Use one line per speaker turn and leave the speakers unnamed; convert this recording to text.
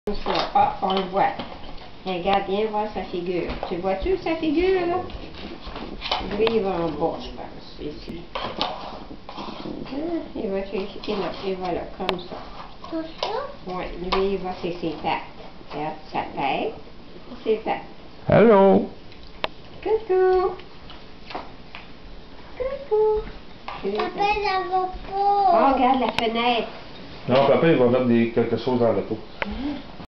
Ah, on le voit. Regarde, viens voir sa figure. Tu vois-tu sa figure, là? Lui, il va en bas, je pense, ici. Il va ici, là, et voilà, comme ça.
Tout ça?
Oui, lui, il va sur ses pattes. Regarde, sa tête, ses pattes.
Hello!
Coucou! Coucou!
Papa, ça va
Oh,
pas.
regarde la fenêtre.
Non, papa, il va mettre quelque chose dans l'auto.